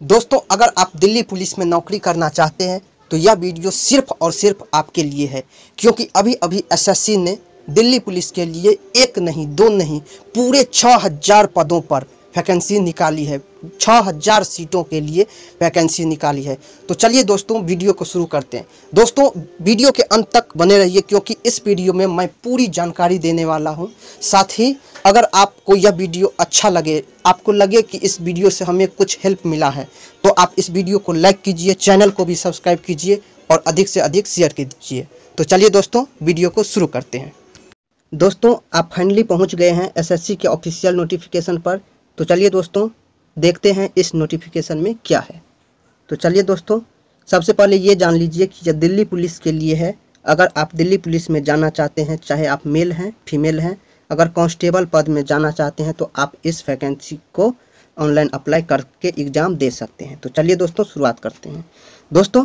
दोस्तों, अगर आप दिल्ली पुलिस में नौकरी करना चाहते हैं तो यह वीडियो सिर्फ और सिर्फ आपके लिए है, क्योंकि अभी अभी एसएससी ने दिल्ली पुलिस के लिए एक नहीं दो नहीं पूरे 6000 पदों पर वैकेंसी निकाली है। 6000 सीटों के लिए वैकेंसी निकाली है। तो चलिए दोस्तों, वीडियो को शुरू करते हैं। दोस्तों, वीडियो के अंत तक बने रहिए, क्योंकि इस वीडियो में मैं पूरी जानकारी देने वाला हूं। साथ ही अगर आपको यह वीडियो अच्छा लगे, आपको लगे कि इस वीडियो से हमें कुछ हेल्प मिला है, तो आप इस वीडियो को लाइक कीजिए, चैनल को भी सब्सक्राइब कीजिए और अधिक से अधिक शेयर कीजिए। तो चलिए दोस्तों, वीडियो को शुरू करते हैं। दोस्तों, आप फाइनली पहुंच गए हैं एसएससी के ऑफिशियल नोटिफिकेशन पर। तो चलिए दोस्तों, देखते हैं इस नोटिफिकेशन में क्या है। तो चलिए दोस्तों, सबसे पहले ये जान लीजिए कि यह दिल्ली पुलिस के लिए है। अगर आप दिल्ली पुलिस में जाना चाहते हैं, चाहे आप मेल हैं फीमेल हैं, अगर कांस्टेबल पद में जाना चाहते हैं तो आप इस वैकेंसी को ऑनलाइन अप्लाई करके एग्ज़ाम दे सकते हैं। तो चलिए दोस्तों, शुरुआत करते हैं। दोस्तों,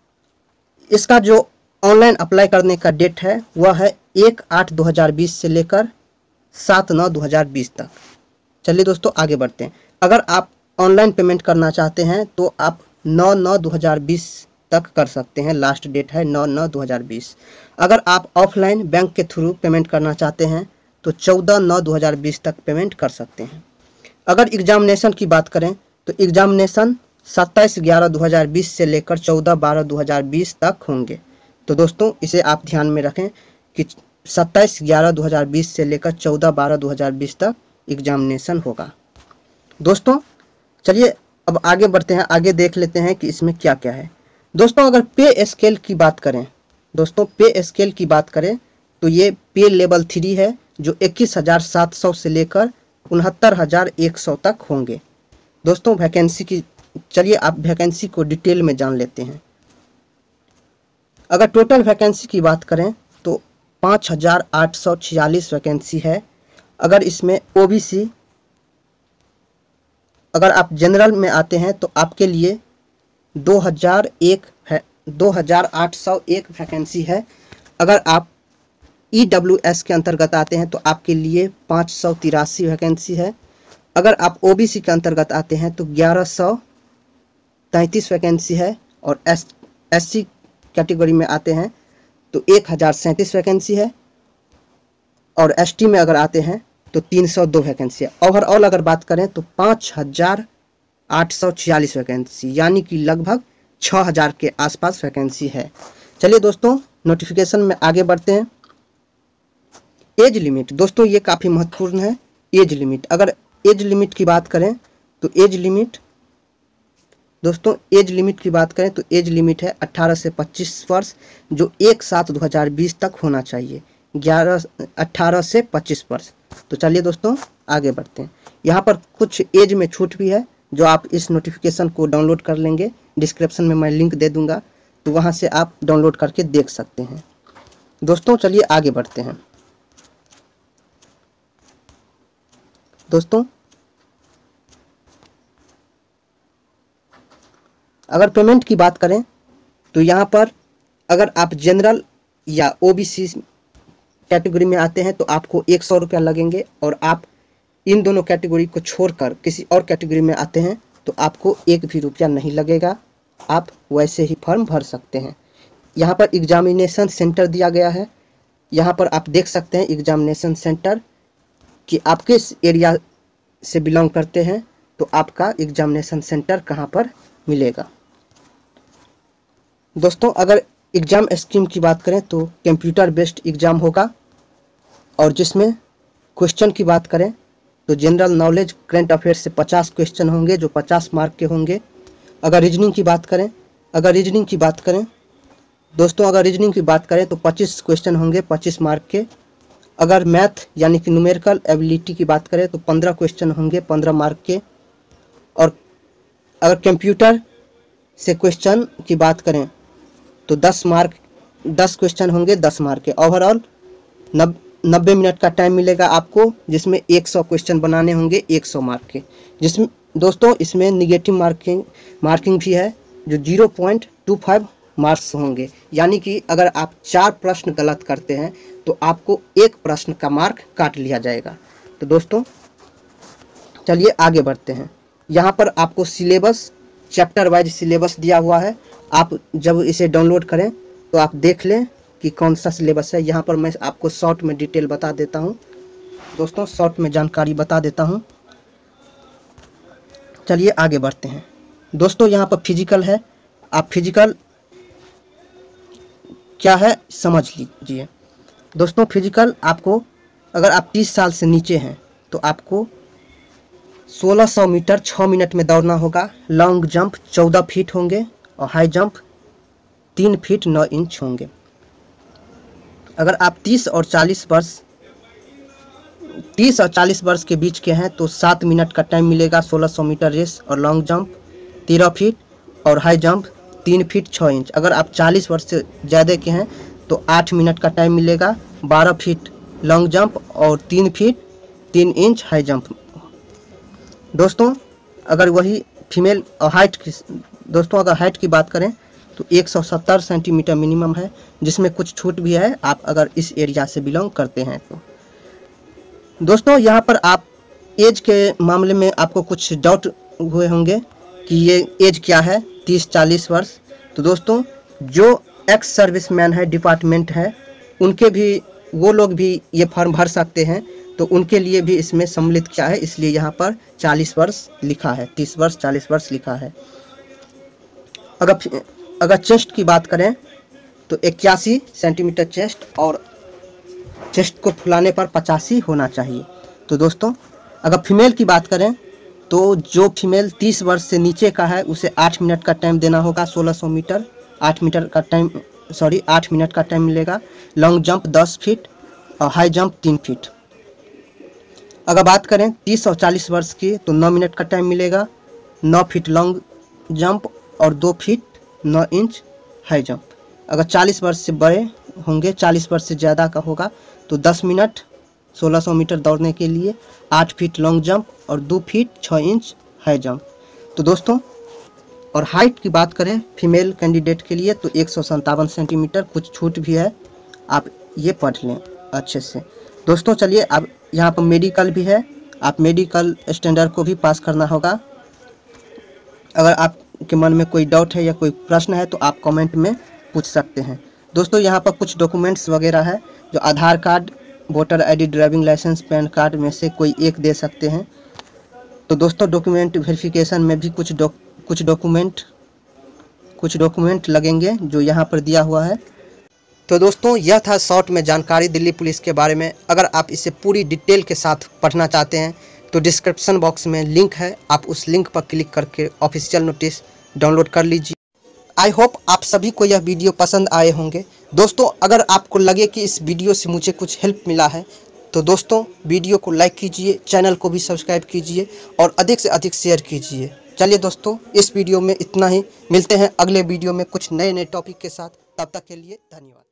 इसका जो ऑनलाइन अप्लाई करने का डेट है वह है 1/8/2020 से लेकर 7/9/2020 तक। चलिए दोस्तों, आगे बढ़ते हैं। अगर आप ऑनलाइन पेमेंट करना चाहते हैं तो आप 9/9/2020 तक कर सकते हैं। लास्ट डेट है 9/9/2020। अगर आप ऑफलाइन बैंक के थ्रू पेमेंट करना चाहते हैं तो 14/9/2020 तक पेमेंट कर सकते हैं। अगर एग्जामिनेशन की बात करें तो एग्जामिनेशन 27/11/2020 से लेकर 14/12/2020 तक होंगे। तो दोस्तों, इसे आप ध्यान में रखें कि 27/11/2020 से लेकर 14/12/2020 तक एग्जामिनेशन होगा। दोस्तों, चलिए अब आगे बढ़ते हैं। आगे देख लेते हैं कि इसमें क्या क्या है। दोस्तों, अगर पे स्केल की बात करें, दोस्तों पे स्केल की बात करें तो ये पे लेवल 3 है, जो 21,700 से लेकर 69,100 तक होंगे। दोस्तों, वैकेंसी की चलिए आप वैकेंसी को डिटेल में जान लेते हैं। अगर टोटल वैकेंसी की बात करें तो 5,846 वैकेंसी है। अगर इसमें ओबीसी, अगर आप जनरल में आते हैं तो आपके लिए 2,801 वैकेंसी है। अगर आप ईडब्ल्यूएस के अंतर्गत आते हैं तो आपके लिए 583 वैकेंसी है। अगर आप ओबीसी के अंतर्गत आते हैं तो 1133 वैकेंसी है। और एससी कैटेगरी में आते हैं तो 1037 वैकेंसी है। और एसटी में अगर आते हैं तो 302 वैकेंसी है। ओवरऑल अगर बात करें तो 5,846 वैकेंसी, यानी कि लगभग 6,000 के आसपास वैकेंसी है। चलिए दोस्तों, नोटिफिकेशन में आगे बढ़ते हैं। एज लिमिट, दोस्तों ये काफ़ी महत्वपूर्ण है। एज लिमिट, अगर एज लिमिट की बात करें तो एज लिमिट, दोस्तों एज लिमिट की बात करें तो एज लिमिट है 18 से 25 वर्ष, जो 1/7/2020 तक होना चाहिए। 18 से 25 वर्ष। तो चलिए दोस्तों, आगे बढ़ते हैं। यहाँ पर कुछ एज में छूट भी है, जो आप इस नोटिफिकेशन को डाउनलोड कर लेंगे। डिस्क्रिप्शन में मैं लिंक दे दूंगा, तो वहाँ से आप डाउनलोड करके देख सकते हैं। दोस्तों, चलिए आगे बढ़ते हैं। दोस्तों, अगर पेमेंट की बात करें तो यहाँ पर अगर आप जनरल या ओबीसी कैटेगरी में आते हैं तो आपको 100 रुपया लगेंगे। और आप इन दोनों कैटेगरी को छोड़कर किसी और कैटेगरी में आते हैं तो आपको 1 भी रुपया नहीं लगेगा। आप वैसे ही फॉर्म भर सकते हैं। यहाँ पर एग्जामिनेशन सेंटर दिया गया है। यहाँ पर आप देख सकते हैं एग्जामिनेशन सेंटर कि आप किस एरिया से बिलोंग करते हैं तो आपका एग्जामिनेशन सेंटर कहाँ पर मिलेगा। दोस्तों, अगर एग्ज़ाम स्कीम की बात करें तो कंप्यूटर बेस्ड एग्ज़ाम होगा, और जिसमें क्वेश्चन की बात करें तो जनरल नॉलेज करंट अफेयर से 50 क्वेश्चन होंगे, जो 50 मार्क के होंगे। अगर रीजनिंग की बात करें दोस्तों, अगर रीजनिंग की बात करें तो 25 क्वेश्चन होंगे, 25 मार्क के। अगर मैथ यानी कि न्यूमेरिकल एबिलिटी की बात करें तो 15 क्वेश्चन होंगे, 15 मार्क के। और अगर कंप्यूटर से क्वेश्चन की बात करें तो 10 क्वेश्चन होंगे, 10 मार्क के। ओवरऑल 90 मिनट का टाइम मिलेगा आपको, जिसमें 100 क्वेश्चन बनाने होंगे 100 मार्क के। जिसमें दोस्तों इसमें निगेटिव मार्किंग भी है, जो 0.25 मार्क्स होंगे। यानी कि अगर आप 4 प्रश्न गलत करते हैं तो आपको 1 प्रश्न का मार्क काट लिया जाएगा। तो दोस्तों, चलिए आगे बढ़ते हैं। यहाँ पर आपको सिलेबस चैप्टर वाइज सिलेबस दिया हुआ है। आप जब इसे डाउनलोड करें तो आप देख लें कि कौन सा सिलेबस है। यहाँ पर मैं आपको शॉर्ट में डिटेल बता देता हूँ दोस्तों, शॉर्ट में जानकारी बता देता हूँ। चलिए आगे बढ़ते हैं दोस्तों। यहाँ पर फिजिकल है, आप फिजिकल क्या है समझ लीजिए दोस्तों। फिजिकल आपको अगर आप 30 साल से नीचे हैं तो आपको 1600 मीटर 6 मिनट में दौड़ना होगा। लॉन्ग जंप 14 फीट होंगे और हाई जंप 3 फीट 9 इंच होंगे। अगर आप 30 और 40 वर्ष के बीच के हैं तो 7 मिनट का टाइम मिलेगा। 1600 मीटर रेस और लॉन्ग जंप 13 फीट और हाई जंप 3 फीट 6 इंच। अगर आप 40 वर्ष से ज़्यादा के हैं तो 8 मिनट का टाइम मिलेगा। 12 फीट लॉन्ग जंप और 3 फीट 3 इंच हाई जंप। दोस्तों अगर वही फीमेल हाइट की दोस्तों अगर हाइट की बात करें तो 170 सेंटीमीटर मिनिमम है, जिसमें कुछ छूट भी है आप अगर इस एरिया से बिलोंग करते हैं तो। दोस्तों यहाँ पर आप एज के मामले में आपको कुछ डाउट हुए होंगे कि ये एज क्या है 30-40 वर्ष। तो दोस्तों जो एक्स सर्विसमैन है, डिपार्टमेंट है, उनके भी वो लोग भी ये फॉर्म भर सकते हैं। तो उनके लिए भी इसमें सम्मिलित किया है, इसलिए यहाँ पर 40 वर्ष लिखा है, 30 वर्ष 40 वर्ष लिखा है। अगर चेस्ट की बात करें तो 81 सेंटीमीटर चेस्ट और चेस्ट को फुलाने पर 85 होना चाहिए। तो दोस्तों अगर फीमेल की बात करें तो जो फीमेल 30 वर्ष से नीचे का है उसे 8 मिनट का टाइम देना होगा। 1600 मीटर 8 मिनट का टाइम मिलेगा। लॉन्ग जंप 10 फीट और हाई जंप 3 फीट। अगर बात करें 30 और 40 वर्ष की तो 9 मिनट का टाइम मिलेगा। 9 फीट लॉन्ग जंप और 2 फीट 9 इंच हाई जंप। अगर 40 वर्ष से बड़े होंगे, 40 वर्ष से ज़्यादा का होगा तो 10 मिनट 1600 मीटर दौड़ने के लिए 8 फीट लॉन्ग जंप और 2 फीट 6 इंच हाई जंप। तो दोस्तों और हाइट की बात करें फीमेल कैंडिडेट के लिए तो 157 सेंटीमीटर, कुछ छूट भी है, आप ये पढ़ लें अच्छे से। दोस्तों चलिए अब यहाँ पर मेडिकल भी है, आप मेडिकल स्टैंडर्ड को भी पास करना होगा। अगर आपके मन में कोई डाउट है या कोई प्रश्न है तो आप कमेंट में पूछ सकते हैं। दोस्तों यहाँ पर कुछ डॉक्यूमेंट्स वगैरह है जो Aadhaar card, voter ID, driving licence, PAN card में से कोई एक दे सकते हैं। तो दोस्तों डॉक्यूमेंट वेरिफिकेशन में भी कुछ डॉक्यूमेंट लगेंगे जो यहाँ पर दिया हुआ है। तो दोस्तों यह था शॉर्ट में जानकारी दिल्ली पुलिस के बारे में। अगर आप इसे पूरी डिटेल के साथ पढ़ना चाहते हैं तो डिस्क्रिप्शन बॉक्स में लिंक है, आप उस लिंक पर क्लिक करके ऑफिशियल नोटिस डाउनलोड कर लीजिए। आई होप आप सभी को यह वीडियो पसंद आए होंगे। दोस्तों अगर आपको लगे कि इस वीडियो से मुझे कुछ हेल्प मिला है तो दोस्तों वीडियो को लाइक कीजिए, चैनल को भी सब्सक्राइब कीजिए और अधिक से अधिक शेयर कीजिए। चलिए दोस्तों इस वीडियो में इतना ही, मिलते हैं अगले वीडियो में कुछ नए टॉपिक के साथ। तब तक के लिए धन्यवाद।